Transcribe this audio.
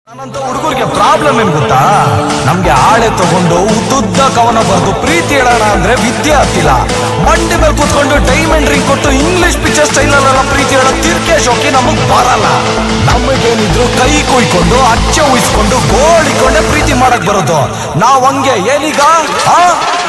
ನನ್ನಂತ ಹುಡುಗರಿಗೆ ಪ್ರಾಬ್ಲಮ್ ಏನ್ ಗೊತ್ತಾ, ನಮ್ಗೆ ಆಳೆ ತಗೊಂಡು ಉದ್ದುದ್ದ ಕವನ ಬರೆದು ಪ್ರೀತಿ ಹೇಳೋಣ ಅಂದ್ರೆ ವಿದ್ಯೆ ಆಗ್ತಿಲ್ಲ. ಮಂಡಿ ಮೇಲೆ ಕೂತ್ಕೊಂಡು ಡೈಮಂಡ್ ರಿಂಗ್ ಕೊಟ್ಟು ಇಂಗ್ಲಿಷ್ ಪಿಕ್ಚರ್ ಸ್ಟೈಲ್ ಅಲ್ಲೆಲ್ಲ ಪ್ರೀತಿ ಹೇಳೋ ತಿರ್ಕೆ ಶೋಕಿ ನಮಗ್ ಬರಲ್ಲ. ನಮಗೇನಿದ್ರು ಕೈ ಕೊಯ್ಕೊಂಡು ಅಚ್ಚೆ ಉಯಿಸ್ಕೊಂಡು ಗೋಳಿಕೊಂಡೆ ಪ್ರೀತಿ ಮಾಡಕ್ ಬರೋದು. ನಾವ್ ಹಂಗೆ ಏನೀಗ